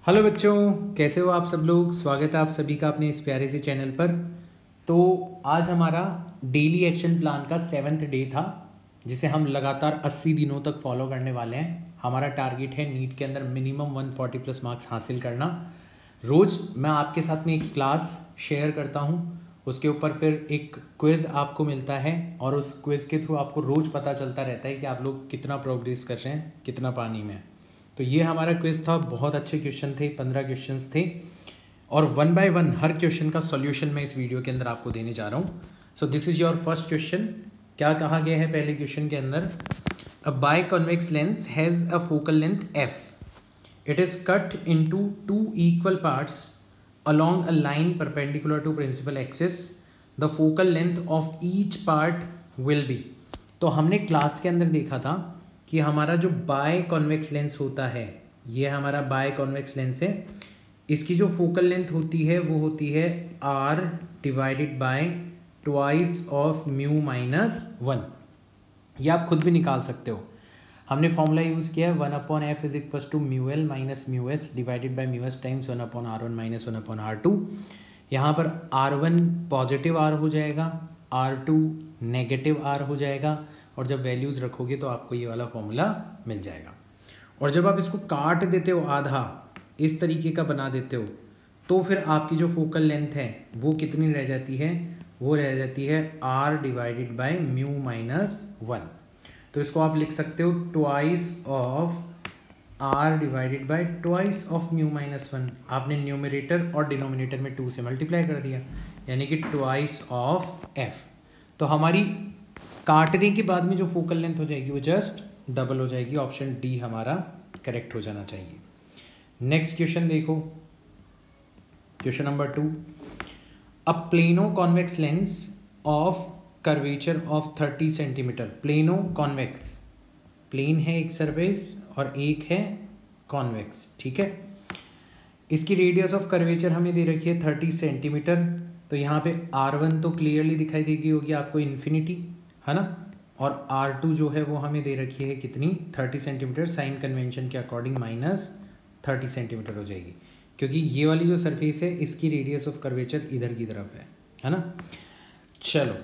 Hello बच्चों, कैसे हो आप सब लोग। स्वागत है आप सभी का अपने इस प्यारे से चैनल पर। तो आज हमारा डेली एक्शन प्लान का 7th डे था, जिसे हम लगातार 80 दिनों तक फॉलो करने वाले हैं। हमारा टारगेट है नीट के अंदर मिनिमम 140 प्लस मार्क्स हासिल करना। रोज़ मैं आपके साथ में एक क्लास शेयर करता हूँ, उसके ऊपर फिर एक क्विज़ आपको मिलता है और उस क्विज़ के थ्रू आपको रोज़ पता चलता रहता है कि आप लोग कितना प्रोग्रेस कर रहे हैं, कितना पानी में। तो ये हमारा क्विज़ था, बहुत अच्छे क्वेश्चन थे, 15 क्वेश्चंस थे और 1 बाय 1 हर क्वेश्चन का सॉल्यूशन मैं इस वीडियो के अंदर आपको देने जा रहा हूँ। So this is your first question. क्या कहा गया है पहले क्वेश्चन के अंदर? A biconvex lens has a focal length f. It is cut into two equal parts along a line perpendicular to principal axis. The focal length of each part will be. तो हमने class के अंदर देखा था कि हमारा जो by convex lens होता है, ये हमारा बाय कॉन्वेक्स लेंस है, इसकी जो फोकल लेंथ होती है वो होती है r divided by twice of mu minus 1। ये आप खुद भी निकाल सकते हो। हमने फॉर्मूला यूज़ किया है 1/f is equal to mu L minus mu S divided by mu S times 1/r1 minus 1/r2। यहाँ पर r1 पॉजिटिव r हो जाएगा, r2 नेगेटिव r हो जाएगा और जब वैल्यूज़ रखोगे तो आपको ये वाला फॉर्मूला मिल जाएगा। और जब आप इसको काट देते हो, आधा इस तरीके का बना देते हो, तो फिर आपकी जो फोकल लेंथ है वो कितनी रह जाती है? वो रह जाती है r divided by mu minus 1। तो इसको आप लिख सकते हो twice of r divided by twice of mu minus 1। आपने न्यूमरेटर और डिनोमिनेटर में 2 से मल्टीप्लाई कर दिया, यानी कि ट्वाइस ऑफ f। तो हमारी काटने के बाद में जो फोकल लेंथ हो जाएगी वो जस्ट डबल हो जाएगी। ऑप्शन डी हमारा करेक्ट हो जाना चाहिए। नेक्स्ट क्वेश्चन देखो, question number 2। A plano convex lens of curvature of 30 centimetre. Plano convex, plane है एक सरफेस और एक है कॉन्वेक्स, ठीक है। इसकी रेडियस ऑफ कर्वेचर हमें दे रखी है 30 सेंटीमीटर। तो यहाँ पे r1 तो क्लियरली दिखाई देगी होगी आपको, इन्फिनिटी है ना, और r2 जो है वो हमें दे रखी है कितनी? 30 सेंटीमीटर। साइन कन्वेंशन के अकॉर्डिंग माइनस 30 सेंटीमीटर हो जाएगी, क्योंकि ये वाली जो सरफेस है इसकी रेडियस ऑफ कर्वेचर इधर की तरफ है ना। चलो,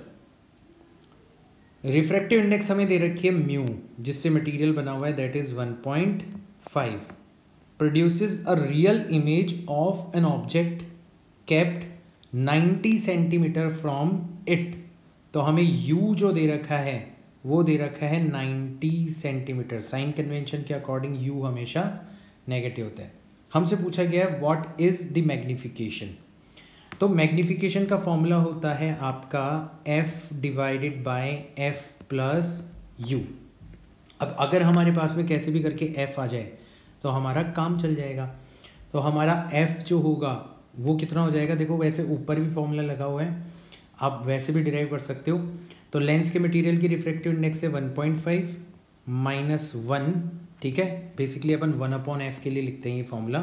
रिफ्रैक्टिव इंडेक्स हमें दे रखी है म्यू, जिससे मटेरियल बना हुआ है, that is 1.5। Produces a real image of an object kept 90 centimetre from it. तो हमें u जो दे रखा है वो दे रखा है 90 सेंटीमीटर। साइन कन्वेंशन के अकॉर्डिंग u हमेशा नेगेटिव होता है। हमसे पूछा गया है व्हाट इज द मैग्निफिकेशन। तो मैग्निफिकेशन का फॉर्मूला होता है आपका f divided by f plus u। अब अगर हमारे पास में कैसे भी करके f आ जाए तो हमारा काम चल जाएगा। तो हमारा f जो होगा वो कितना हो जाएगा? देखो, वैसे ऊपर भी फॉर्मूला लगा हुआ है, आप वैसे भी डिराइव कर सकते हो। तो लेंस के मटेरियल की रिफ्रैक्टिव इंडेक्स है 1.5 माइनस 1, ठीक है। बेसिकली अपन 1/f के लिए लिखते हैं ये formula.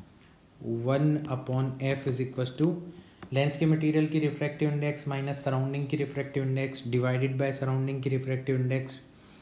1/f is equal to lens के मटेरियल की रिफ्रैक्टिव इंडेक्स माइनस सराउंडिंग की refractive index divided by surrounding की रिफ्रैक्टिव इंडेक्स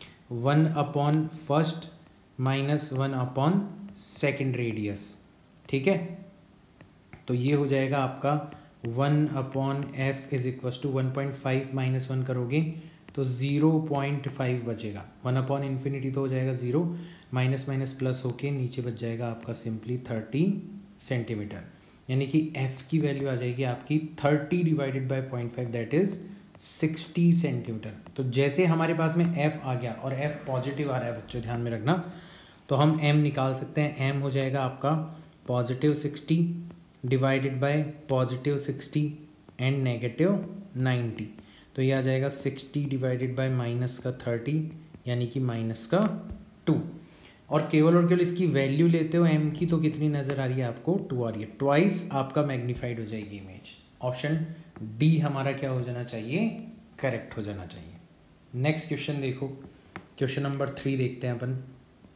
1/1 माइनस 1/2 रेडियस, ठीक है। तो ये हो जाएगा आपका 1/f is equal to 1.5 minus 1 करोगे तो 0.5 बचेगा। 1/∞ तो हो जाएगा 0, माइनस माइनस प्लस होके नीचे बच जाएगा आपका सिंपली 30 सेंटीमीटर, यानी कि f की वैल्यू आ जाएगी आपकी 30 divided by 0.5, that is 60 centimetre. तो जैसे हमारे पास में f आ गया और f पॉजिटिव आ रहा है बच्चों, ध्यान में रखना, तो हम m निकाल सकते हैं। m हो जाएगा आपका positive 60 divided by positive 60 and negative 90। तो ये आ जाएगा 60 डिवाइडेड बाय माइनस का 30, यानी कि माइनस का 2। और केवल इसकी वैल्यू लेते हो m की, तो कितनी नज़र आ रही है आपको? 2 आ रही है। ट्वाइस आपका मैग्नीफाइड हो जाएगी इमेज। ऑप्शन डी हमारा क्या हो जाना चाहिए? करेक्ट हो जाना चाहिए। नेक्स्ट क्वेश्चन देखो, क्वेश्चन नंबर 3 देखते हैं अपन।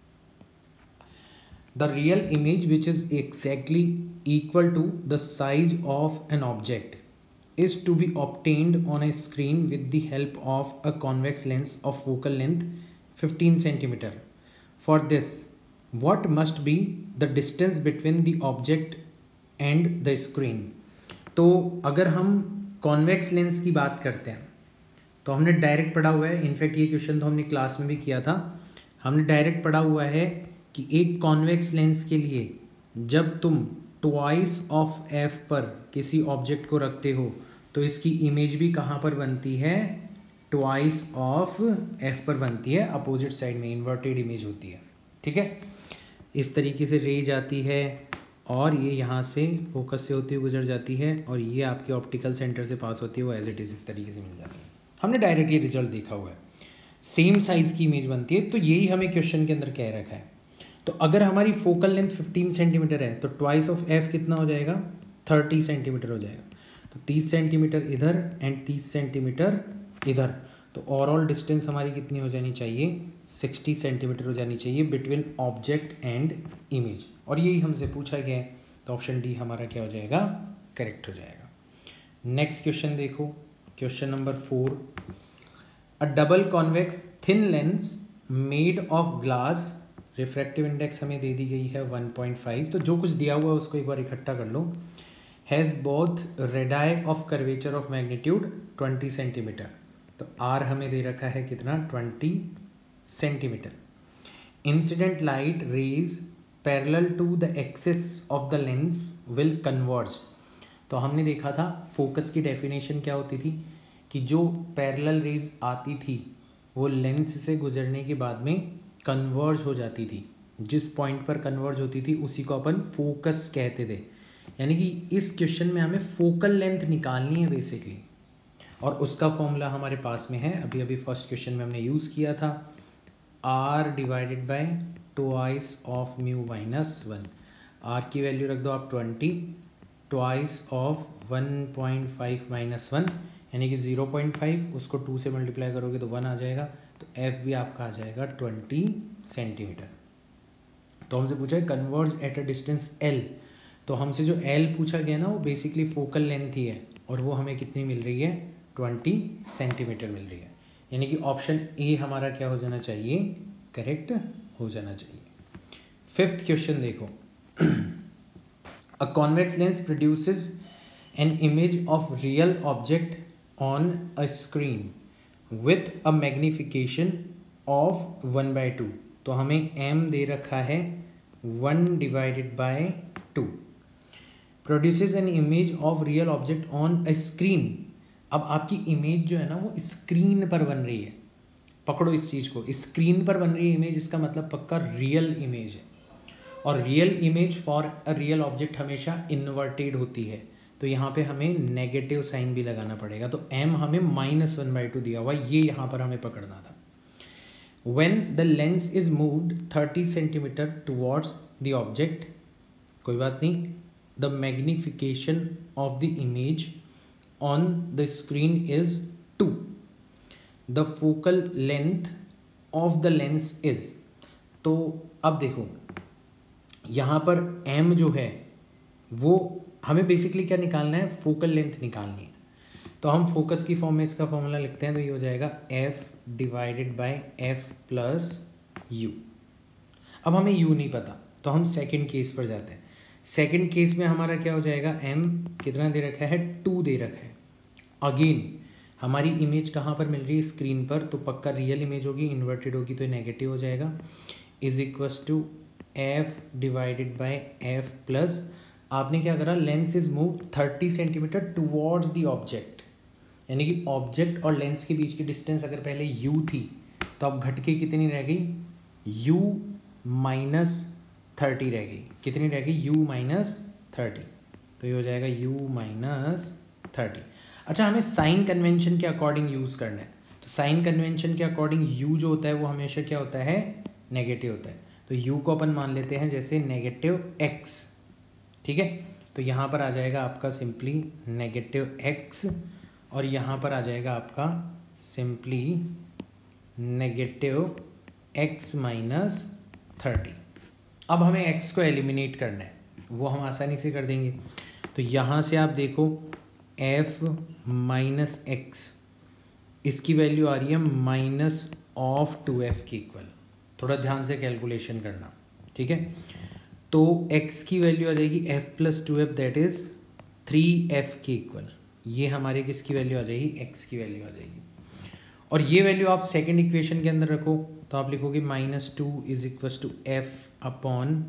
The real image which is exactly equal to the size of an object is to be obtained on a screen with the help of a convex lens of focal length 15 centimeter. For this, what must be the distance between the object and the screen. तो अगर हम convex lens की बात करते हैं तो हमने direct पढ़ा हुआ है, इनफैक्ट ये क्वेश्चन तो हमने क्लास में भी किया था, हमने डायरेक्ट पढ़ा हुआ है कि एक कॉन्वेक्स लेंस के लिए जब तुम ट्वाइस ऑफ एफ पर किसी ऑब्जेक्ट को रखते हो तो इसकी इमेज भी कहाँ पर बनती है, ट्वाइस ऑफ एफ पर बनती है, अपोजिट साइड में इन्वर्टेड इमेज होती है। ठीक है, इस तरीके से रे जाती है और ये यहाँ से फोकस से होती हुई गुजर जाती है और ये आपके ऑप्टिकल सेंटर से पास होती है, वो एज इट इज़ इस तरीके से मिल जाती है। हमने डायरेक्ट ये रिजल्ट देखा हुआ है, सेम साइज़ की इमेज बनती है। तो यही हमें क्वेश्चन के अंदर कह रखा है। तो अगर हमारी फोकल लेंथ 15 सेंटीमीटर है तो ट्वाइस ऑफ एफ कितना हो जाएगा, 30 सेंटीमीटर हो जाएगा। तो 30 सेंटीमीटर इधर एंड 30 सेंटीमीटर इधर, तो ओवरऑल डिस्टेंस हमारी कितनी हो जानी चाहिए, 60 सेंटीमीटर हो जानी चाहिए बिटवीन ऑब्जेक्ट एंड इमेज। और यही हमसे पूछा गया है, तो ऑप्शन डी हमारा क्या हो जाएगा, करेक्ट हो जाएगा। नेक्स्ट क्वेश्चन देखो, question number 4। A double convex thin lens made of glass, refractive index हमें दे दी गई है 1.5, तो जो कुछ दिया हुआ है उसको एक बार इकट्ठा कर लो। Has both radii of curvature of magnitude 20 centimetre, तो आर हमें दे रखा है कितना, 20 centimetre. Incident light rays parallel to the axis of the lens will converge, तो हमने देखा था फोकस की डेफिनेशन क्या होती थी कि जो पैरेलल रेज आती थी वो लेंस से गुजरने के बाद में कन्वर्ज हो जाती थी। जिस पॉइंट पर कन्वर्ज होती थी उसी को अपन फोकस कहते थे। यानी कि इस क्वेश्चन में हमें फोकल लेंथ निकालनी है बेसिकली, और उसका फॉर्मूला हमारे पास में है, अभी अभी फर्स्ट क्वेश्चन में हमने यूज़ किया था, R divided by twice of mu minus 1। R की वैल्यू रख दो आप 20, ट्वाइस ऑफ 1.5 माइनस 1 यानी कि 0.5, उसको 2 से मल्टीप्लाई करोगे तो 1 आ जाएगा, तो एफ भी आपका आ जाएगा 20 सेंटीमीटर। तो हमसे पूछा है converge at a distance L, तो हमसे जो एल पूछा गया ना वो बेसिकली फोकल लेंथ ही है, और वो हमें कितनी मिल रही है, 20 सेंटीमीटर मिल रही है। यानी कि ऑप्शन ए हमारा क्या हो जाना चाहिए, करेक्ट हो जाना चाहिए। फिफ्थ क्वेश्चन देखो, a convex lens produces an image of real object on a screen with a magnification of 1/2, तो हमें m दे रखा है 1 divided by 2, produces an image of real object on a screen. अब आपकी इमेज जो है ना वो स्क्रीन पर बन रही है, पकड़ो इस चीज़ को, स्क्रीन पर बन रही है इमेज, इसका मतलब पक्का रियल इमेज है, और real image for a real object हमेशा इन्वर्टेड होती है, तो यहाँ पे हमें नेगेटिव साइन भी लगाना पड़ेगा। तो m हमें -1/2 दिया हुआ, ये यहाँ पर हमें पकड़ना था। When the lens is moved 30 centimetre towards the object, कोई बात नहीं, the magnification of the image on the screen is 2, the focal length of the lens is, तो अब देखो यहाँ पर m जो है वो हमें बेसिकली क्या निकालना है, फोकल लेंथ निकालनी है। तो हम फोकस की फॉर्म में इसका फॉर्मूला लिखते हैं, तो ये हो जाएगा f divided by f plus u। अब हमें u नहीं पता, तो हम सेकंड केस पर जाते हैं। सेकंड केस में हमारा क्या हो जाएगा, m कितना दे रखा है, 2 दे रखा है। अगेन हमारी इमेज कहाँ पर मिल रही है, स्क्रीन पर, तो पक्का रियल इमेज होगी, इन्वर्टेड होगी तो नेगेटिव हो जाएगा, is equals to f divided by f plus, आपने क्या करा, lens is move 30 centimetre towards the object, यानी कि ऑब्जेक्ट और लेंस के बीच की डिस्टेंस अगर पहले u थी तो अब घट के कितनी रह गई, u - 30 रह गई। कितनी रह गई, u - 30, तो ये हो जाएगा u - 30। अच्छा, हमें साइन कन्वेंशन के अकॉर्डिंग यूज़ करना है, तो साइन कन्वेंशन के अकॉर्डिंग u जो होता है वो हमेशा क्या होता है, नेगेटिव होता है। तो u को अपन मान लेते हैं जैसे -x, ठीक है। तो यहाँ पर आ जाएगा आपका सिंपली -x, और यहाँ पर आ जाएगा आपका सिंपली -x - 30। अब हमें x को एलिमिनेट करना है, वो हम आसानी से कर देंगे। तो यहाँ से आप देखो f - x, इसकी वैल्यू आ रही है -2f के इक्वल। थोड़ा ध्यान से कैलकुलेशन करना, ठीक है। तो x की वैल्यू आ जाएगी f plus 2f that is 3f के इक्वल। ये हमारे किसकी वैल्यू आ जाएगी, x की वैल्यू आ जाएगी। और ये वैल्यू आप सेकेंड इक्वेशन के अंदर रखो तो आप लिखोगे -2 is equal to f upon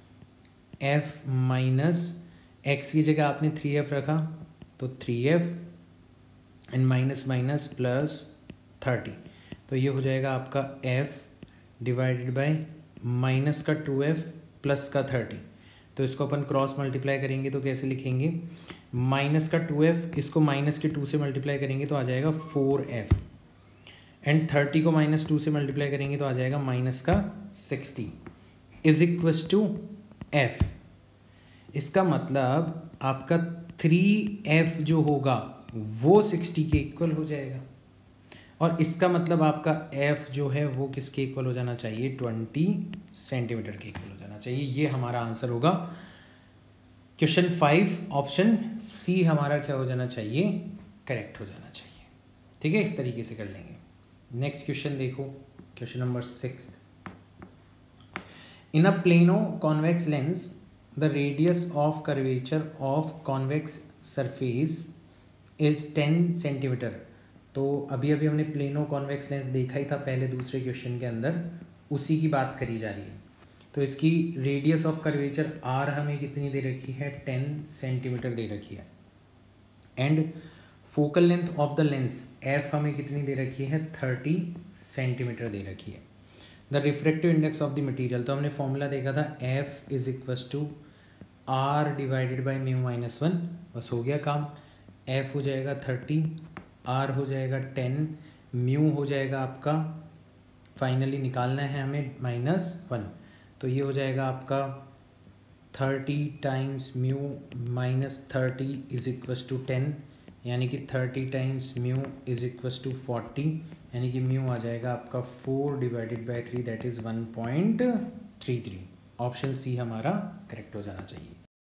f minus x की जगह आपने 3f रखा तो 3f and minus minus plus 30, तो ये हो जाएगा आपका f डिवाइडेड बाय माइनस का 2f प्लस का 30। तो इसको अपन क्रॉस मल्टीप्लाई करेंगे तो कैसे लिखेंगे, माइनस का 2f इसको माइनस के 2 से मल्टीप्लाई करेंगे तो आ जाएगा 4f एंड 30 को -2 से मल्टीप्लाई करेंगे तो आ जाएगा माइनस का 60 इज इक्वस टू f। इसका मतलब आपका 3f जो होगा वो 60 के इक्वल हो जाएगा और इसका मतलब आपका f जो है वो किसके इक्वल हो जाना चाहिए, 20 सेंटीमीटर के इक्वल हो जाना चाहिए। ये हमारा आंसर होगा क्वेश्चन 5, ऑप्शन सी हमारा क्या हो जाना चाहिए, करेक्ट हो जाना चाहिए। ठीक है, इस तरीके से कर लेंगे। नेक्स्ट क्वेश्चन देखो, question number 6। In a plano convex lens the radius of curvature of convex surface is 10 centimetre. तो अभी अभी हमने प्लेनो कॉन्वेक्स लेंस देखा ही था पहले दूसरे क्वेश्चन के अंदर, उसी की बात करी जा रही है। तो इसकी रेडियस ऑफ कर्वेचर आर हमें कितनी दे रखी है, 10 सेंटीमीटर दे रखी है and focal length of the lens F हमें कितनी दे रखी है, 30 सेंटीमीटर दे रखी है। The refractive index of the material, तो हमने फॉर्मूला देखा था F is equals to R divided by mu minus 1, बस हो गया काम। एफ हो जाएगा 30, आर हो जाएगा 10, म्यू हो जाएगा आपका, फाइनली निकालना है हमें -1, तो ये हो जाएगा आपका 30 times mu minus 30 is equals to 10, यानी कि 30 times mu is equals to 40, यानी कि म्यू आ जाएगा आपका 4 divided by 3 that is 1.33। Option C हमारा करेक्ट हो जाना चाहिए।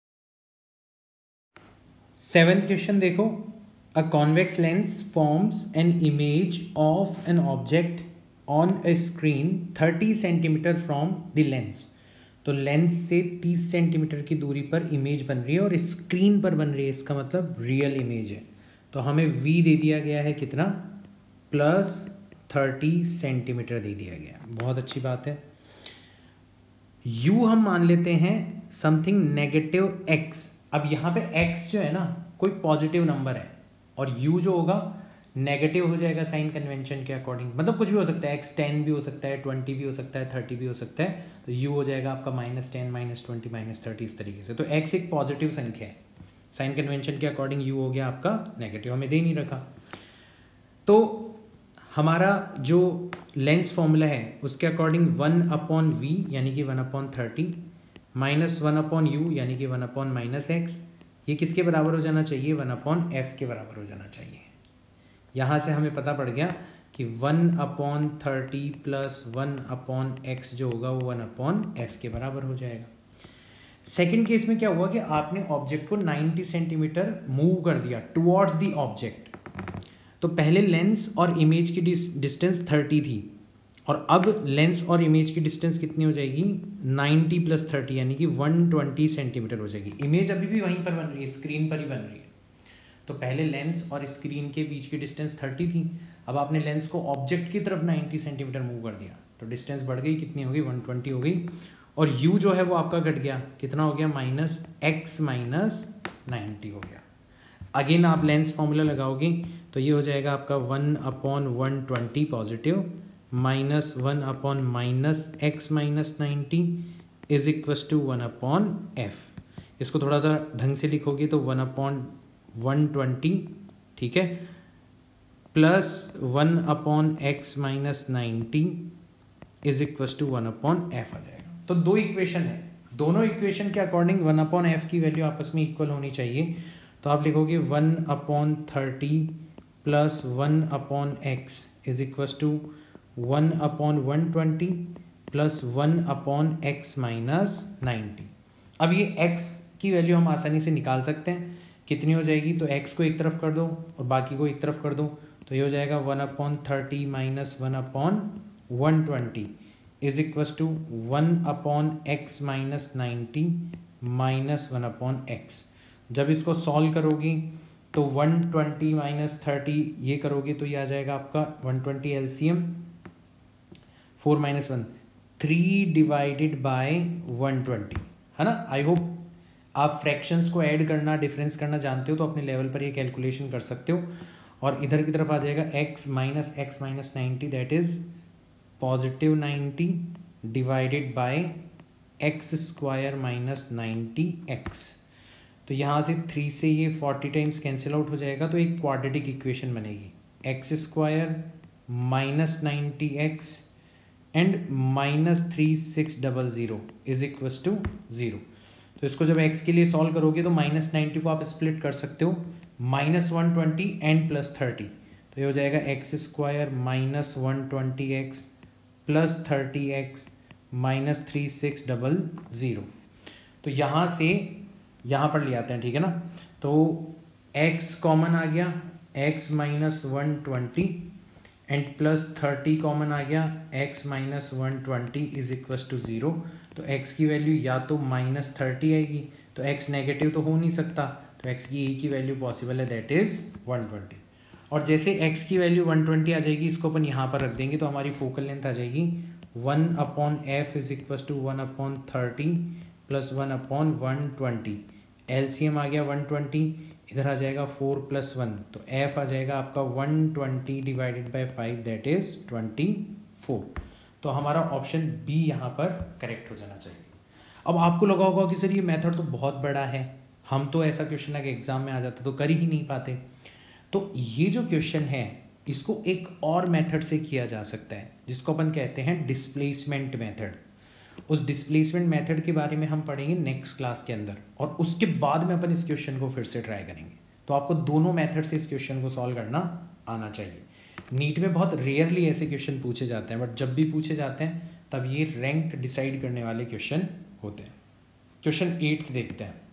7th क्वेश्चन देखो, a convex lens forms an image of an object on a screen 30 centimetre from the lens. तो लेंस से 30 सेंटीमीटर की दूरी पर इमेज बन रही है और स्क्रीन पर बन रही है, इसका मतलब रियल इमेज है। तो हमें v दे दिया गया है कितना, +30 सेंटीमीटर दे दिया गया, बहुत अच्छी बात है। u हम मान लेते हैं समथिंग -x। अब यहाँ पे x जो है ना कोई पॉजिटिव नंबर है और u जो होगा नेगेटिव हो जाएगा साइन कन्वेंशन के अकॉर्डिंग, मतलब कुछ भी हो सकता है, x 10 भी हो सकता है, 20 भी हो सकता है, 30 भी हो सकता है, तो u हो जाएगा आपका -10 -20 -30 इस तरीके से। तो x एक पॉजिटिव संख्या है, साइन कन्वेंशन के अकॉर्डिंग u हो गया आपका नेगेटिव, हमें दे नहीं रखा। तो हमारा जो लेंस फॉर्मूला है उसके अकॉर्डिंग 1/v यानी कि 1/30 -1/u यानी कि 1/-x, ये किसके बराबर हो जाना चाहिए, 1/f के बराबर हो जाना चाहिए। यहाँ से हमें पता पड़ गया कि 1/30 प्लस 1/x जो होगा वो 1/f के बराबर हो जाएगा। सेकंड केस में क्या हुआ कि आपने ऑब्जेक्ट को 90 सेंटीमीटर मूव कर दिया टुवर्ड्स द ऑब्जेक्ट। तो पहले लेंस और इमेज की डिस्टेंस 30 थी और अब लेंस और इमेज की डिस्टेंस कितनी हो जाएगी, 90 + 30 यानी कि 120 सेंटीमीटर हो जाएगी। इमेज अभी भी वहीं पर बन रही है, स्क्रीन पर ही बन रही है। तो पहले लेंस और स्क्रीन के बीच की डिस्टेंस 30 थी, अब आपने लेंस को ऑब्जेक्ट की तरफ 90 सेंटीमीटर मूव कर दिया तो डिस्टेंस बढ़ गई, कितनी हो गई, 120 हो गई। और u जो है वो आपका घट गया, कितना हो गया, -x - 90 हो गया। अगेन आप लेंस फॉर्मूला लगाओगे तो ये हो जाएगा आपका 1/120 positive -1/-x - 90 is equals to 1/f। इसको थोड़ा सा ढंग से लिखोगे तो 1/120, ठीक है, plus 1/x - 90 is equals to 1/f आ जाएगा। तो दो इक्वेशन है, दोनों इक्वेशन के अकॉर्डिंग 1/f की वैल्यू आपस में इक्वल होनी चाहिए। तो आप लिखोगे 1/30 plus 1/x is equals to 1/120 plus 1/x - 90। अब ये x की वैल्यू हम आसानी से निकाल सकते हैं, कितनी हो जाएगी, तो x को एक तरफ कर दो और बाकी को एक तरफ कर दो, तो ये हो जाएगा 1/30 - 1/120 is equals to 1/x-90 -1/x। जब इसको सॉल्व करोगी तो 120 - 30 ये करोगे तो ये आ जाएगा आपका 120 एलसीएम 4 - 1 3 डिवाइडेड बाय 120, है ना। आई होप आप फ्रैक्शंस को ऐड करना डिफरेंस करना जानते हो, तो अपने लेवल पर ये कैलकुलेशन कर सकते हो। और इधर की तरफ आ जाएगा x - 90 that is +90 divided by x² - 90x। तो यहाँ से 3 से ये 40 टाइम्स कैंसिल आउट हो जाएगा, तो एक क्वाड्रेटिक इक्वेशन बनेगी x² - 90x and -3600 is equals to 0। तो इसको जब x के लिए सॉल्व करोगे तो -90 को आप स्प्लिट कर सकते हो -120 एंड +30, तो ये हो जाएगा x² -120x +30x -3600। तो यहाँ से यहाँ पर ले आते हैं, ठीक है ना। तो x कॉमन आ गया, x -120 एंड +30 कॉमन आ गया, x -120 इज इक्वस टू 0। तो x की वैल्यू या तो -30 आएगी, तो x नेगेटिव तो हो नहीं सकता, तो x की एक ही वैल्यू पॉसिबल है दैट इज 120। और जैसे x की वैल्यू 120 आ जाएगी, इसको अपन यहाँ पर रख देंगे तो हमारी फोकल लेंथ आ जाएगी 1/f is equals to 1/30 + 1/120। LCM आ गया 120, इधर आ जाएगा 4 + 1, तो f आ जाएगा आपका 120 डिवाइडेड बाय 5 दैट इज 24। तो हमारा ऑप्शन बी यहाँ पर करेक्ट हो जाना चाहिए। अब आपको लगा होगा कि सर ये मेथड तो बहुत बड़ा है, हम तो ऐसा क्वेश्चन अगर एग्जाम में आ जाता तो कर ही नहीं पाते। तो ये जो क्वेश्चन है इसको एक और मेथड से किया जा सकता है, जिसको अपन कहते हैं डिस्प्लेसमेंट मेथड। उस डिस्प्लेसमेंट मेथड के बारे में हम पढ़ेंगे नेक्स्ट क्लास के अंदर, और उसके बाद में अपन इस क्वेश्चन को फिर से ट्राई करेंगे। तो आपको दोनों मेथड से इस क्वेश्चन को सॉल्व करना आना चाहिए। नीट में बहुत रेयरली ऐसे क्वेश्चन पूछे जाते हैं, बट जब भी पूछे जाते हैं तब ये रैंक डिसाइड करने वाले क्वेश्चन होते हैं। क्वेश्चन 8 देखते हैं।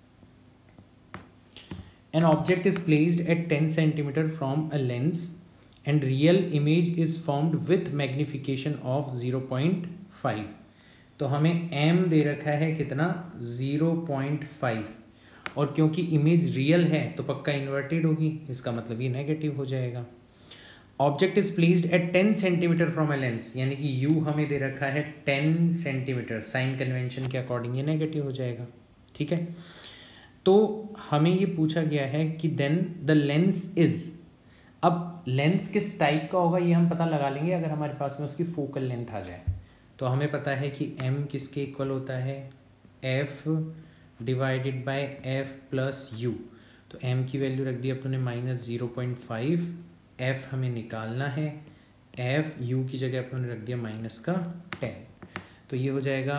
An object is placed at 10 cm from a lens and real image is formed with magnification of 0.5। तो हमें m दे रखा है कितना 0.5, और क्योंकि इमेज रियल है तो पक्का इन्वर्टेड होगी, इसका मतलब ये नेगेटिव हो जाएगा। Object is placed at 10 centimetre from a lens, यानी कि u हमें दे रखा है 10 सेंटीमीटर, साइन कन्वेंशन के अकॉर्डिंग ये नेगेटिव हो जाएगा, ठीक है। तो हमें ये पूछा गया है कि देन द लेंस इज, अब लेंस किस टाइप का होगा ये हम पता लगा लेंगे अगर हमारे पास में उसकी फोकल लेंथ आ जाए। तो हमें पता है कि m किसके इक्वल होता है f divided by f plus u। तो m की वैल्यू रख दी अपने -0.5, f हमें निकालना है, f u की जगह अपने रख दिया -10। तो ये हो जाएगा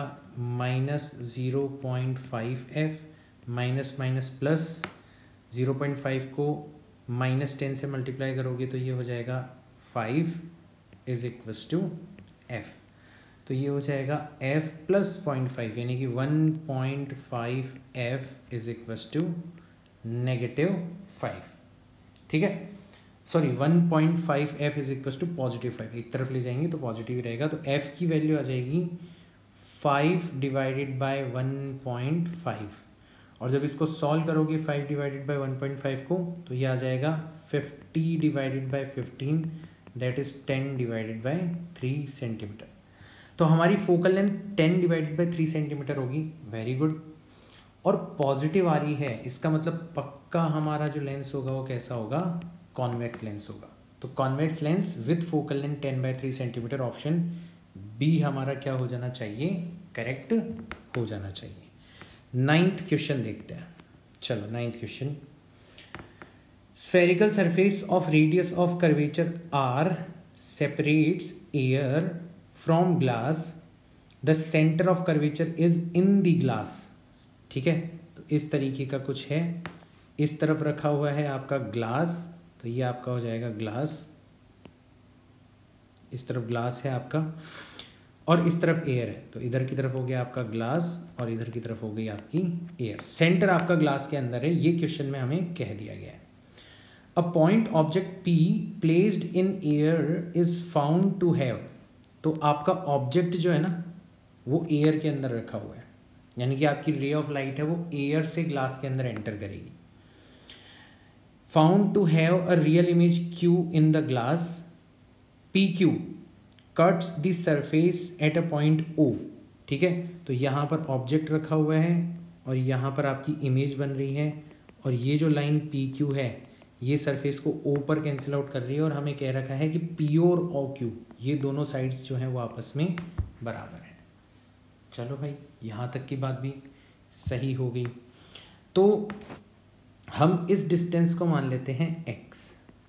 -0.5f माइनस प्लस 0.5 को -10 से मल्टीप्लाई करोगे तो ये हो जाएगा 5 इज इक्वस टू f। तो ये हो जाएगा f प्लस 0.5 यानी कि 1.5 f इज इक्वस टू -5, ठीक है। Sorry 1.5 f is equals to +5, एक तरफ ले जाएंगे तो पॉजिटिव रहेगा। तो f की वैल्यू आ जाएगी 5 डिवाइडेड बाय 1.5, और जब इसको सॉल्व करोगे 5 डिवाइडेड बाय 1.5 को तो ये आ जाएगा 50 divided by 15 that is 10 divided by 3 centimetre. तो हमारी focal length 10 divided by 3 centimetre होगी, वेरी गुड। और पॉजिटिव आ रही है, इसका मतलब पक्का हमारा जो लेंस होगा वो कैसा होगा, कॉन्वेक्स लेंस होगा। तो convex lens with focal length 10/3 centimetre, option B हमारा क्या हो जाना चाहिए, करेक्ट हो जाना चाहिए। 9th क्वेश्चन देखते हैं। चलो 9th क्वेश्चन, spherical surface of radius of curvature r separates air from glass, the center of curvature is in the glass, ठीक है। तो इस तरीके का कुछ है, इस तरफ रखा हुआ है आपका ग्लास, तो ये आपका हो जाएगा ग्लास, इस तरफ ग्लास है आपका, और इस तरफ एयर है, तो इधर की तरफ हो गया आपका ग्लास और इधर की तरफ हो गई आपकी एयर। सेंटर आपका ग्लास के अंदर है, ये क्वेश्चन में हमें कह दिया गया है। A point object P placed in air is found to have, तो आपका ऑब्जेक्ट जो है ना वो एयर के अंदर रखा हुआ है, यानी कि आपकी रे ऑफ लाइट है वो एयर से ग्लास के अंदर एंटर करेगी। Found to have a real image Q in the glass, P Q cuts the surface at a point O. ठीक है, तो यहाँ पर ऑब्जेक्ट रखा हुआ है और यहाँ पर आपकी इमेज बन रही है, और ये जो लाइन पी क्यू है ये सरफेस को ओ पर कैंसिल आउट कर रही है, और हमें कह रखा है कि पी और ओ क्यू ये दोनों साइड्स जो हैं वो आपस में बराबर है। चलो भाई, यहाँ तक की बात भी सही हो गई। तो हम इस डिस्टेंस को मान लेते हैं x।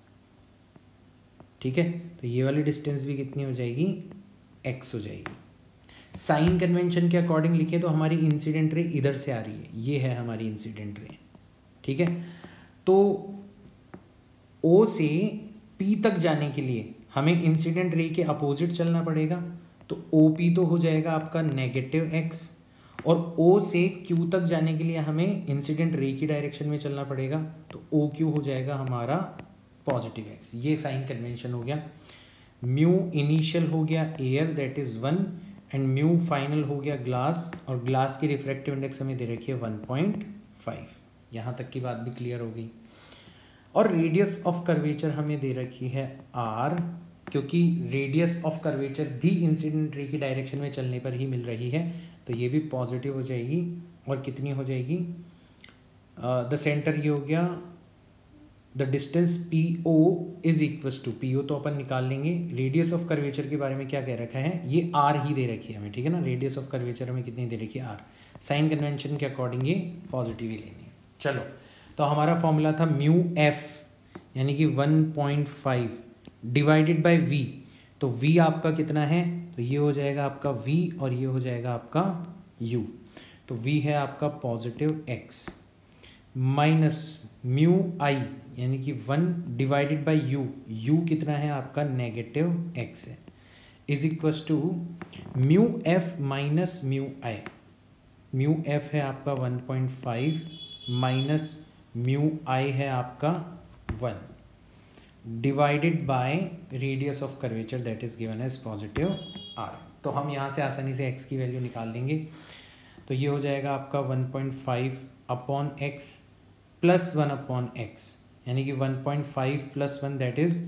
ठीक है, तो ये वाली डिस्टेंस भी कितनी हो जाएगी, x हो जाएगी। साइन कन्वेंशन के अकॉर्डिंग लिखे तो हमारी इंसिडेंट रे इधर से आ रही है, ये है हमारी इंसिडेंट रे। ठीक है, तो O से P तक जाने के लिए हमें इंसिडेंट रे के अपोजिट चलना पड़ेगा, तो OP तो हो जाएगा आपका -x, और O से Q तक जाने के लिए हमें इंसिडेंट रे की डायरेक्शन में चलना पड़ेगा, तो OQ हो जाएगा हमारा +x। ये साइन कन्वेंशन हो गया। म्यू इनिशियल हो गया air that is 1, and mu final हो गया ग्लास, और ग्लास की रिफ्रैक्टिव इंडेक्स हमें दे रखी है 1.5। यहाँ तक की बात भी क्लियर हो गई। और रेडियस ऑफ कर्वेचर हमें दे रखी है r, क्योंकि रेडियस ऑफ कर्वेचर भी इंसिडेंट रे की डायरेक्शन में चलने पर ही मिल रही है, तो ये भी पॉजिटिव हो जाएगी। और कितनी हो जाएगी, द सेंटर ये हो गया, the distance P O is equals to, P O तो अपन निकाल लेंगे। रेडियस ऑफ कर्वेचर के बारे में क्या कह रखा है, ये आर ही दे रखी है हमें। ठीक है ना, रेडियस ऑफ कर्वेचर हमें कितनी दे रखी है, आर। साइन कन्वेंशन के अकॉर्डिंग ये पॉजिटिव ही लेनी है। चलो, तो हमारा फॉर्मूला था म्यू एफ यानी कि 1.5 डिवाइडेड बाय वी, तो वी आपका कितना है, तो ये हो जाएगा आपका वी और ये हो जाएगा आपका यू। तो वी है आपका +x माइनस म्यू आई यानी कि 1 डिवाइडेड बाय यू, यू कितना है आपका -x है, is equals to mu F minus mu I. Mu F है आपका 1.5 माइनस म्यू आई है आपका 1 divided by radius of curvature that is given as +r। तो हम यहाँ से आसानी से x की वैल्यू निकाल लेंगे, तो ये हो जाएगा आपका 1.5 upon x plus 1 upon x, यानी कि 1.5 plus 1 that is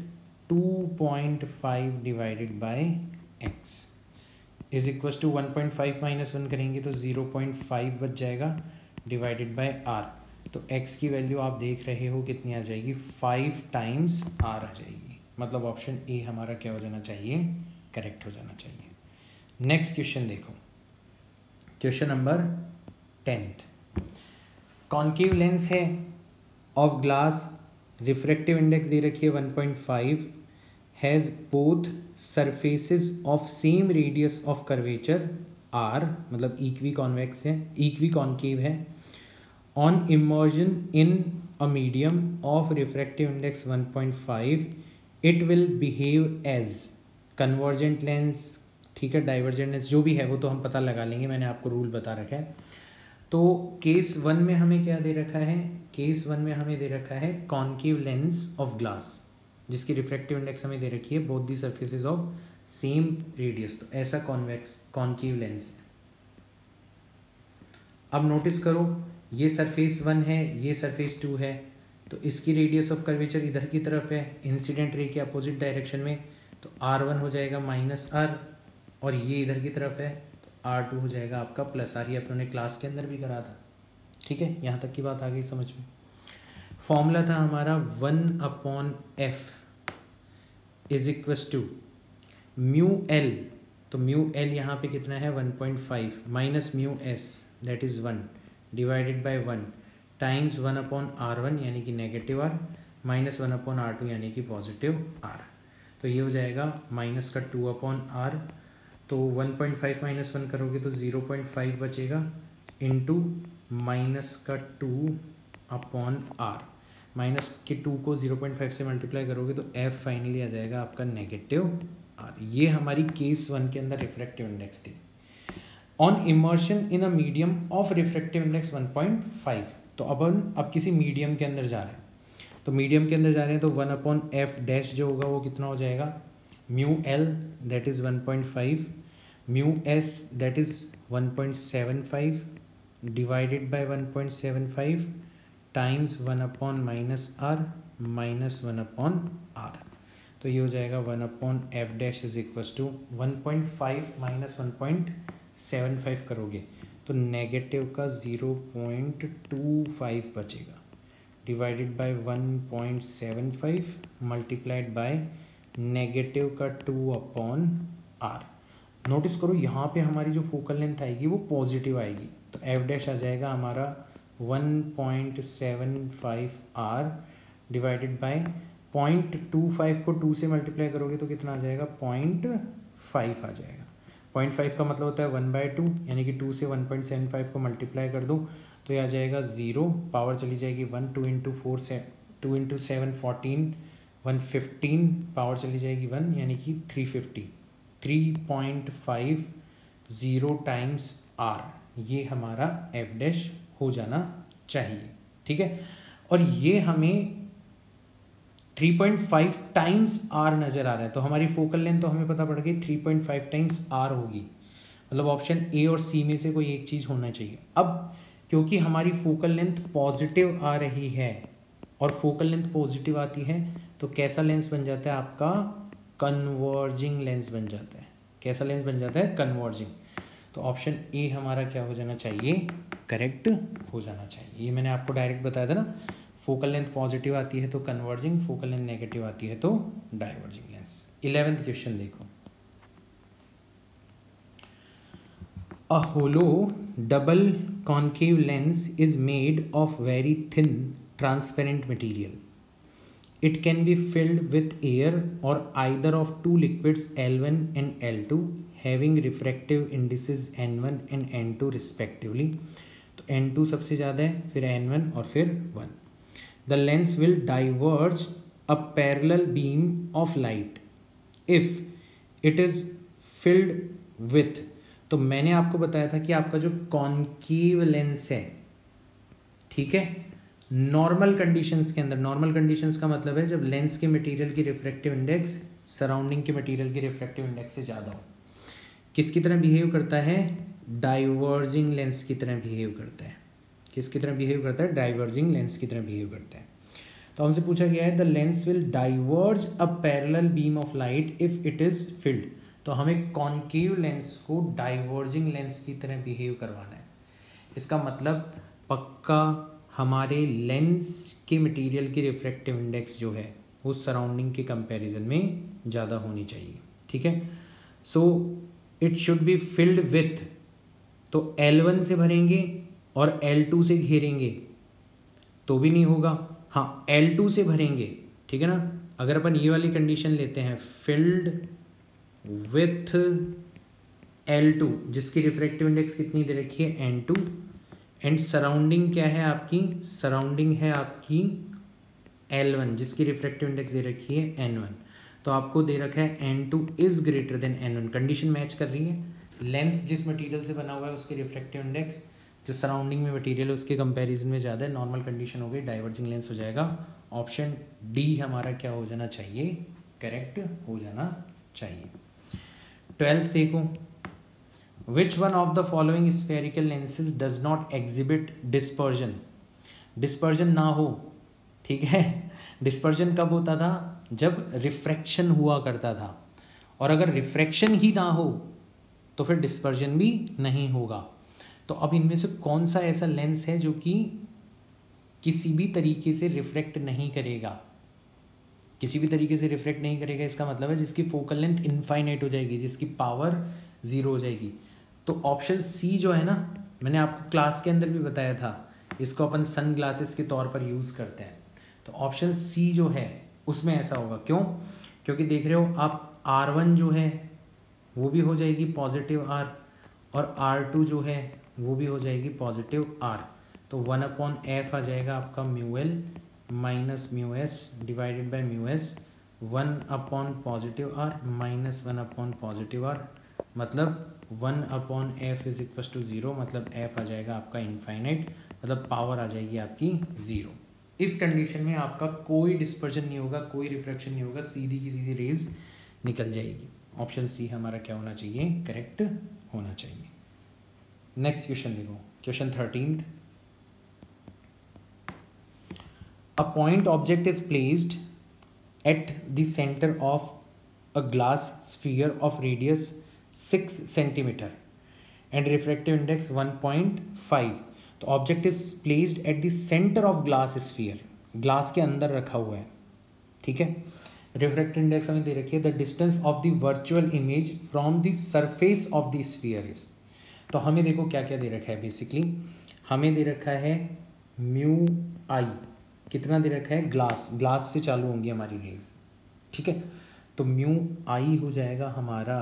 2.5 divided by x is equal to 1.5 minus 1 करेंगे तो 0.5 बच जाएगा डिवाइडेड बाय r। तो x की वैल्यू आप देख रहे हो कितनी आ जाएगी, 5 टाइम्स r आ जाएगी। मतलब ऑप्शन ए हमारा क्या हो जाना चाहिए, करेक्ट हो जाना चाहिए। नेक्स्ट क्वेश्चन देखो, question number 10th। Concave lens है ऑफ ग्लास, रिफ्रैक्टिव इंडेक्स दे रखी है 1.5, has both surfaces of same radius of curvature r, मतलब इक्वी कॉन्वेक्स है, इक्वी कॉन्केव है। On immersion in a medium of refractive index 1.5 it will behave as convergent lens. ठीक है, divergent lens जो भी है वो तो हम पता लगा लेंगे, मैंने आपको रूल बता रखा है। तो केस 1 में हमें क्या दे रखा है, केस 1 में हमें दे रखा है कॉन्केव लेंस ऑफ ग्लास, जिसकी रिफ्रैक्टिव इंडेक्स हमें दे रखी है both the surfaces of same radius. तो ऐसा कॉन्वेक्स कॉन्केव लेंस है। अब नोटिस करो, ये सरफेस 1 है, ये सरफेस 2 है, तो इसकी रेडियस ऑफ कर्वेचर इधर की तरफ है इंसिडेंट रे के अपोजिट डायरेक्शन में, तो r1 हो जाएगा -r, और ये इधर की तरफ है तो r2 हो जाएगा आपका +r। ये अपने क्लास के अंदर भी करा था। ठीक है, यहाँ तक की बात आ गई समझ में। फॉर्मूला था हमारा 1/f is equals to mu L, तो म्यू एल यहाँ पे कितना है 1.5 minus mu S that is 1 divided by 1 times 1/r1 यानी कि -r माइनस 1/r2 यानी कि +r। तो ये हो जाएगा माइनस का 2/r, तो 1.5 माइनस 1 करोगे तो 0.5 बचेगा इंटू माइनस का 2/r, माइनस के 2 को 0.5 से मल्टीप्लाई करोगे तो f फाइनली आ जाएगा आपका -r। ये हमारी केस 1 के अंदर रिफ्रैक्टिव इंडेक्स थी। On immersion in a medium of refractive index 1.5, तो अब किसी मीडियम के अंदर जा रहे हैं, तो मीडियम के अंदर जा रहे हैं तो 1/f डैश जो होगा वो कितना हो जाएगा mu L that is 1.5, mu S that is 1.75 divided by 1.75 times 1/-r minus 1/r। तो ये हो जाएगा 1/f' is equals to 1.5 minus 1.75 करोगे तो नेगेटिव का 0.25 बचेगा divided by 1.75 multiplied by negative का 2/r। नोटिस करो यहाँ पे हमारी जो फोकल लेंथ आएगी वो पॉजिटिव आएगी, तो f' आ जाएगा हमारा 1.75r डिवाइडेड बाय 0.25 को 2 से मल्टीप्लाई करोगे तो कितना आ जाएगा 0.5 आ जाएगा। 0.5 का मतलब होता है 1/2, यानी कि 2 से 1.75 को मल्टीप्लाई कर दो तो ये आ जाएगा 0, पावर चली जाएगी 1, 2 इंटू 4 से 2 इंटू 7 14, 115 पावर चली जाएगी 1 यानी कि 350, 3.50 टाइम्स r, ये हमारा f' हो जाना चाहिए। ठीक है, और ये हमें 3.5 टाइम्स r नज़र आ रहा है, तो हमारी फोकल लेंथ तो हमें पता पड़ गई 3.5 टाइम्स r होगी, मतलब ऑप्शन ए और सी में से कोई एक चीज़ होना चाहिए। अब क्योंकि हमारी फोकल लेंथ पॉजिटिव आ रही है और फोकल लेंथ पॉजिटिव आती है तो कैसा लेंस बन जाता है आपका, कन्वर्जिंग लेंस बन जाता है। कैसा लेंस बन जाता है, कन्वर्जिंग। तो ऑप्शन ए हमारा क्या हो जाना चाहिए, करेक्ट हो जाना चाहिए। ये मैंने आपको डायरेक्ट बताया था ना, फोकल लेंथ पॉजिटिव आती है तो कन्वर्जिंग, फोकल लेंथ नेगेटिव आती है तो डाइवर्जिंग लेंस। 11th क्वेश्चन देखो, a hollow double concave lens is made of very thin transparent material. It can be filled with air or either of two liquids L1 and L2 having refractive indices N1 and N2 respectively. तो N2 सबसे ज़्यादा है, फिर N1 और फिर 1. The lens will diverge a parallel beam of light if it is filled with. तो मैंने आपको बताया था कि आपका जो कॉन्केव लेंस है, ठीक है, नॉर्मल कंडीशंस के अंदर, नॉर्मल कंडीशंस का मतलब है जब लेंस के मटेरियल की रिफ्रैक्टिव इंडेक्स सराउंडिंग के मटेरियल की रिफ्रैक्टिव इंडेक्स से ज़्यादा हो, किसकी तरह बिहेव करता है, डाइवर्जिंग लेंस की तरह बिहेव करता है। किसकी तरह बिहेव करता है, डाइवर्जिंग लेंस की तरह बिहेव करता है। तो हमसे पूछा गया है the lens will diverge a parallel beam of light if it is filled. तो हमें कॉन्केव लेंस को डाइवर्जिंग लेंस की तरह बिहेव करवाना है। इसका मतलब पक्का हमारे लेंस के मटेरियल की रिफ्रैक्टिव इंडेक्स जो है वो सराउंडिंग के कंपैरिजन में ज़्यादा होनी चाहिए। ठीक है, so it should be filled with, तो L1 से भरेंगे और L2 से घेरेंगे तो भी नहीं होगा, हाँ L2 से भरेंगे, ठीक है ना। अगर अपन ये वाली कंडीशन लेते हैं, फिल्ड विथ L2 जिसकी रिफ्रैक्टिव इंडेक्स कितनी दे रखी है, N2, एंड सराउंडिंग क्या है आपकी, सराउंडिंग है आपकी L1 जिसकी रिफ्रैक्टिव इंडेक्स दे रखी है N1। तो आपको दे रखा है N2 is greater than N1, condition match कर रही है। लेंस जिस मटेरियल से बना हुआ है उसकी रिफ्रैक्टिव इंडेक्स जो सराउंडिंग में मटेरियल है उसके कंपैरिजन में ज़्यादा है, नॉर्मल कंडीशन हो गई, डाइवर्जिंग लेंस हो जाएगा। ऑप्शन डी हमारा क्या हो जाना चाहिए, करेक्ट हो जाना चाहिए। 12th देखो, Which one of the following spherical lenses does not exhibit dispersion? Dispersion ना हो, ठीक है। डिस्पर्जन कब होता था, जब रिफ्रैक्शन हुआ करता था, और अगर रिफ्रैक्शन ही ना हो तो फिर डिस्पर्जन भी नहीं होगा। तो अब इनमें से कौन सा ऐसा लेंस है जो कि किसी भी तरीके से रिफ्रैक्ट नहीं करेगा, किसी भी तरीके से रिफ्रैक्ट नहीं करेगा, इसका मतलब है जिसकी फोकल लेंथ इनफाइनाइट हो जाएगी, जिसकी पावर 0 हो जाएगी। तो ऑप्शन सी जो है ना, मैंने आपको क्लास के अंदर भी बताया था, इसको अपन सन ग्लासेस के तौर पर यूज़ करते हैं। तो ऑप्शन सी जो है उसमें ऐसा होगा, क्यों, क्योंकि देख रहे हो आप R1 जो है वो भी हो जाएगी पॉजिटिव R, और R2 जो है वो भी हो जाएगी पॉजिटिव R। तो 1/f आ जाएगा आपका μl minus μs divided by μs, positive R minus positive R, मतलब 1/f इज इक्वल टू 0, मतलब f आ जाएगा आपका इनफाइनाइट, मतलब पावर आ जाएगी आपकी 0। इस कंडीशन में आपका कोई डिस्पर्जन नहीं होगा, कोई रिफ्रैक्शन नहीं होगा, सीधी की सीधी रेज निकल जाएगी। ऑप्शन सी हमारा क्या होना चाहिए, करेक्ट होना चाहिए। नेक्स्ट क्वेश्चन देखो, question 13th। A point object is placed at the center of a glass sphere of radius 6 centimeter and refractive index 1.5। तो object is placed at the centre of glass sphere, glass के अंदर रखा हुआ है, ठीक है। Refractive index हमें दे रखी है the distance of the virtual image from the surface of the sphere is. तो हमें देखो क्या क्या दे रखा है, बेसिकली हमें दे रखा है म्यू आई, कितना दे रखा है, ग्लास से चालू होंगी हमारी रेज, ठीक है। तो म्यू आई हो जाएगा हमारा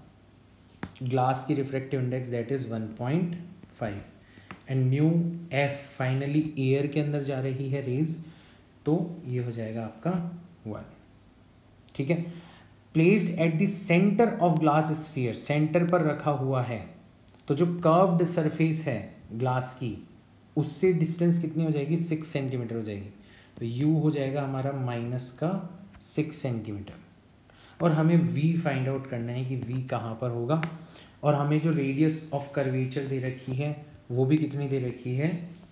ग्लास की refractive index that is 1.5 and mu f finally air के अंदर जा रही है रेज, तो ये हो जाएगा आपका 1, ठीक है। Placed at the centre of glass sphere, centre पर रखा हुआ है, तो जो कर्व्ड सरफेस है ग्लास की उससे डिस्टेंस कितनी हो जाएगी, 6 सेंटीमीटर हो जाएगी। तो u हो जाएगा हमारा -6 सेंटीमीटर, और हमें v फाइंड आउट करना है कि v कहाँ पर होगा, और हमें जो रेडियस ऑफ कर्वेचर दे रखी है वो भी कितनी दे रखी है,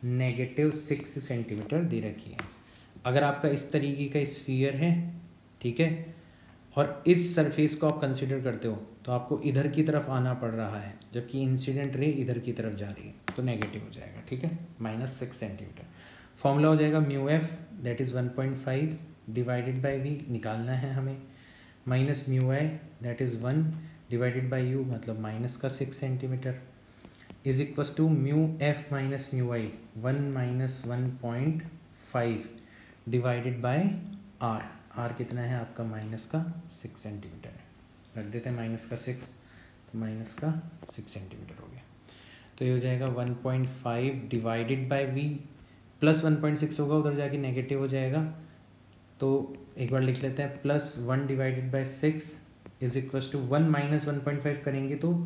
-6 सेंटीमीटर दे रखी है। अगर आपका इस तरीके का स्फीयर है, ठीक है, और इस सरफेस को आप कंसिडर करते हो तो आपको इधर की तरफ आना पड़ रहा है, जबकि इंसिडेंट रे इधर की तरफ जा रही है, तो नेगेटिव हो जाएगा, ठीक है, -6 सेंटीमीटर। फॉर्मूला हो जाएगा mu f that is 1.5 divided by v, निकालना है हमें, minus mu i that is 1 divided by u, मतलब -6 centimetre, is equals to mu F minus mu i 1 - 1.5 divided by r. R कितना है आपका, -6 सेंटीमीटर है, रख देते हैं -6, तो -6 सेंटीमीटर हो गया। तो ये हो जाएगा 1.5 डिवाइडेड बाई वी प्लस 1.6 होगा, उधर जाके नेगेटिव हो जाएगा, तो एक बार लिख लेते हैं, +1 divided by 6 is equal to 1 - 1.5 करेंगे तो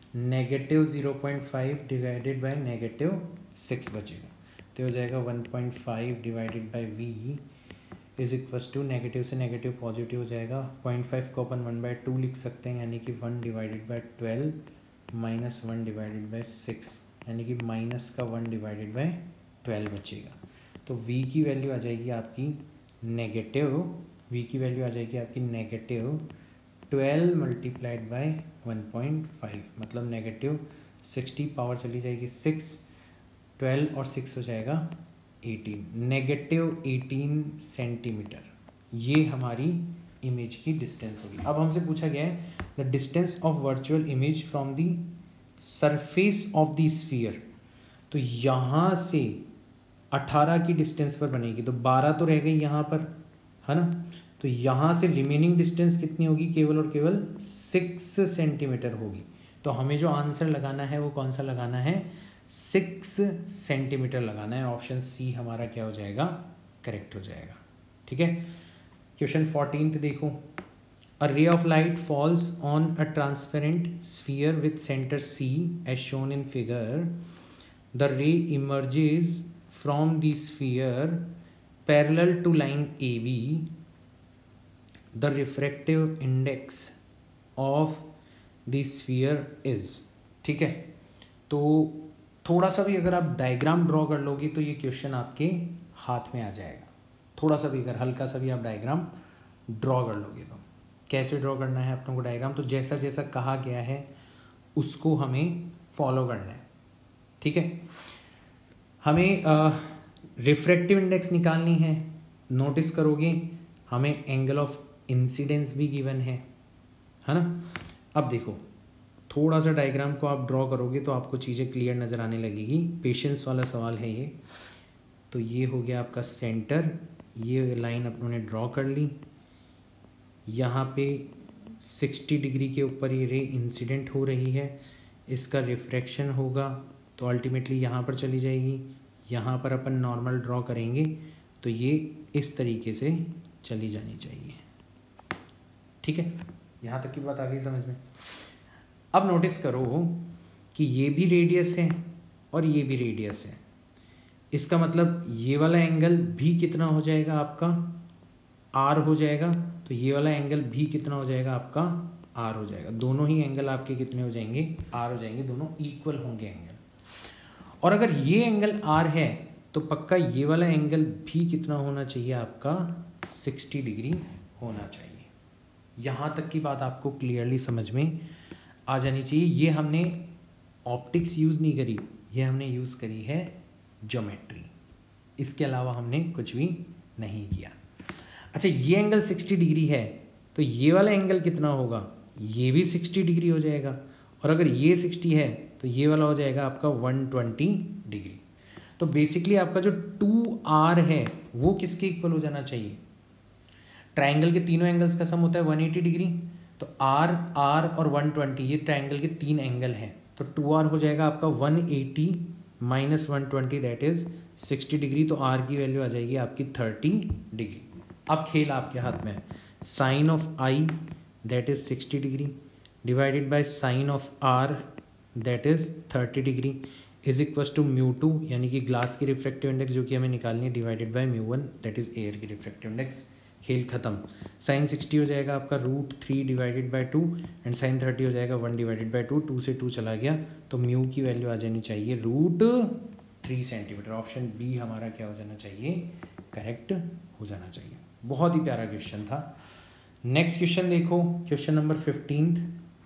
-0.5 डिवाइडेड बाई -6 बचेगा। तो हो जाएगा 1.5 divided by v is equal to, negative से नेगेटिव पॉजिटिव हो जाएगा, 0.5 को अपन 1/2 लिख सकते हैं, यानी कि 1 divided by 12 minus 1 divided by 6, यानी कि माइनस का 1 डिवाइडेड बाई 12 बचेगा। तो v की वैल्यू आ जाएगी आपकी नेगेटिव, v की वैल्यू आ जाएगी आपकी -12 मल्टीप्लाइड बाई 1.5, मतलब -60 पावर चली जाएगी 6, 12 और 6 हो जाएगा 18, -18 सेंटीमीटर, ये हमारी इमेज की डिस्टेंस होगी। अब हमसे पूछा गया है the distance of virtual image from the surface of the sphere, तो यहाँ से 18 की डिस्टेंस पर बनेगी, तो 12 तो रह गई यहाँ पर, है ना, तो यहाँ से रिमेनिंग डिस्टेंस कितनी होगी, केवल और केवल 6 सेंटीमीटर होगी। तो हमें जो आंसर लगाना है वो कौन सा लगाना है, 6 सेंटीमीटर लगाना है। ऑप्शन सी हमारा क्या हो जाएगा, करेक्ट हो जाएगा, ठीक है। क्वेश्चन 14 देखो, a ray of light falls on a transparent sphere with centre C as shown in figure, the ray emerges from the sphere parallel to line A B, the refractive index of the sphere is, ठीक है। तो थोड़ा सा भी अगर आप diagram draw कर लोगे तो ये क्वेश्चन आपके हाथ में आ जाएगा। थोड़ा सा भी अगर हल्का सा भी आप डायग्राम ड्रॉ कर लोगे तो कैसे ड्रॉ करना है अपनों को डायग्राम, तो जैसा जैसा कहा गया है उसको हमें फॉलो करना है, ठीक है। हमें रिफ्रैक्टिव इंडेक्स निकालनी है, नोटिस करोगे हमें एंगल ऑफ इंसिडेंस भी गिवन है ना। अब देखो थोड़ा सा डायग्राम को आप ड्रॉ करोगे तो आपको चीज़ें क्लियर नज़र आने लगेगी, पेशेंस वाला सवाल है ये। तो ये हो गया आपका सेंटर, ये लाइन अपनों ने ड्रॉ कर ली, यहाँ पे 60 डिग्री के ऊपर ये रे इंसिडेंट हो रही है, इसका रिफ्रैक्शन होगा तो अल्टीमेटली यहाँ पर चली जाएगी, यहाँ पर अपन नॉर्मल ड्रॉ करेंगे तो ये इस तरीके से चली जानी चाहिए, ठीक है। यहाँ तक की बात आ गई समझ में। अब नोटिस करो कि ये भी रेडियस है और ये भी रेडियस है, इसका मतलब ये वाला एंगल भी कितना हो जाएगा आपका, आर हो जाएगा, तो ये वाला एंगल भी कितना हो जाएगा आपका, आर हो जाएगा। दोनों ही एंगल आपके कितने हो जाएंगे, आर हो जाएंगे, दोनों इक्वल होंगे एंगल। और अगर ये एंगल आर है तो पक्का ये वाला एंगल भी कितना होना चाहिए आपका, 60 डिग्री होना चाहिए। यहाँ तक की बात आपको क्लियरली समझ में आ जानी चाहिए। ये हमने ऑप्टिक्स यूज़ नहीं करी, ये हमने यूज़ करी है ज्योमेट्री, इसके अलावा हमने कुछ भी नहीं किया। अच्छा, ये एंगल 60 डिग्री है तो ये वाला एंगल कितना होगा, ये भी 60 डिग्री हो जाएगा। और अगर ये 60 है तो ये वाला हो जाएगा आपका 120 डिग्री। तो बेसिकली आपका जो 2r है वो किसके इक्वल हो जाना चाहिए, ट्रायंगल के तीनों एंगल्स का सम होता है 180 डिग्री, तो r और 120 ये ट्रायंगल के 3 एंगल हैं, तो 2r हो जाएगा आपका 180 माइनस 120 दैट इज 60 डिग्री, तो r की वैल्यू आ जाएगी आपकी 30 डिग्री। अब खेल आपके हाथ में है, sine of i that is 60 degree divided by sine of r that is 30 degree is equal to μ2 यानी कि ग्लास की रिफ्रैक्टिव इंडेक्स जो कि हमें निकालनी है divided by μ1 that is air की रिफ्रैक्टिव इंडेक्स। खेल खत्म। साइन 60 हो जाएगा आपका √3 डिवाइडेड बाय 2 एंड साइन 30 हो जाएगा 1 डिवाइडेड बाय 2, 2 से 2 चला गया तो म्यू की वैल्यू आ जानी चाहिए √3 सेंटीमीटर। ऑप्शन बी हमारा क्या हो जाना चाहिए, करेक्ट हो जाना चाहिए। बहुत ही प्यारा क्वेश्चन था। नेक्स्ट क्वेश्चन देखो, question number 15।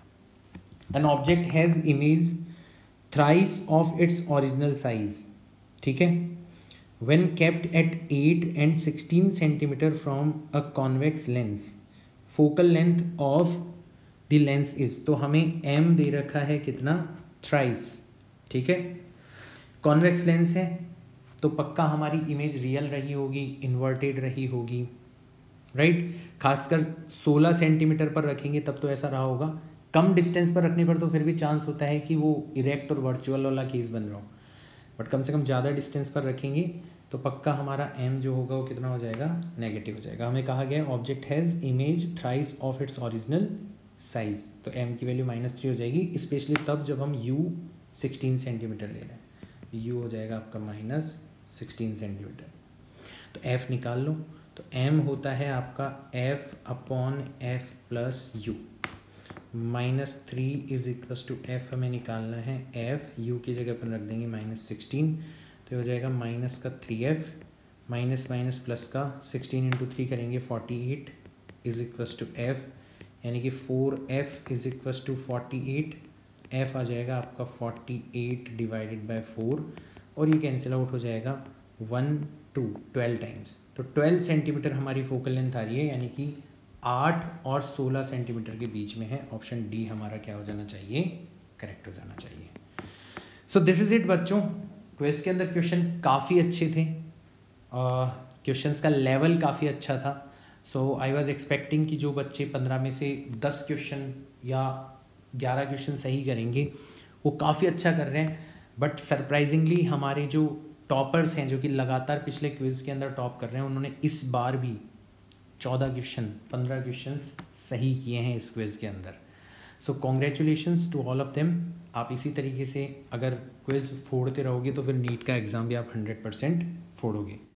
An object has image thrice of its original size, ठीक है, when kept at 8 and 16 centimeter from a convex lens, focal length of the lens is, तो हमें m दे रखा है कितना, थ्राइस, ठीक है। कॉन्वेक्स लेंस है तो पक्का हमारी इमेज रियल रही होगी, इन्वर्टेड रही होगी, राइट। खासकर 16 सेंटीमीटर पर रखेंगे तब तो ऐसा रहा होगा, कम डिस्टेंस पर रखने पर तो फिर भी चांस होता है कि वो इरेक्ट और वर्चुअल वाला केस बन रहा हो, बट कम से कम ज़्यादा डिस्टेंस पर रखेंगे तो पक्का हमारा m जो होगा वो कितना हो जाएगा, नेगेटिव हो जाएगा। हमें कहा गया object has image thrice of its original size, तो m की वैल्यू -3 हो जाएगी, स्पेशली तब जब हम u 16 सेंटीमीटर ले रहे हैं। u हो जाएगा आपका -16 सेंटीमीटर। तो f निकाल लो, तो m होता है आपका f/f plus u, -3 is equals to f हमें निकालना है, f u की जगह पर रख देंगे -16, तो हो जाएगा माइनस का 3f माइनस माइनस प्लस का 16 इंटू 3 करेंगे 48 इज इक्वस टू f, यानी कि 4f is equals to 48, f आ जाएगा आपका 48 डिवाइडेड बाय 4 और ये कैंसिल आउट हो जाएगा 12 टाइम्स, तो 12 सेंटीमीटर हमारी फोकल लेंथ आ रही है, यानी कि 8 और 16 सेंटीमीटर के बीच में है। ऑप्शन डी हमारा क्या हो जाना चाहिए, करेक्ट हो जाना चाहिए। सो दिस इज इट बच्चों। क्विज के अंदर क्वेश्चन काफ़ी अच्छे थे, क्वेश्चंस का लेवल काफ़ी अच्छा था। सो आई वाज एक्सपेक्टिंग कि जो बच्चे 15 में से 10 क्वेश्चन या 11 क्वेश्चन सही करेंगे वो काफ़ी अच्छा कर रहे हैं, बट सरप्राइजिंगली हमारे जो टॉपर्स हैं जो कि लगातार पिछले क्विज के अंदर टॉप कर रहे हैं, उन्होंने इस बार भी 15 क्वेश्चन सही किए हैं इस क्विज के अंदर। So congratulations to all of them. आप इसी तरीके से अगर क्विज फोड़ते रहोगे तो फिर नीट का एग्ज़ाम भी आप 100% फोड़ोगे।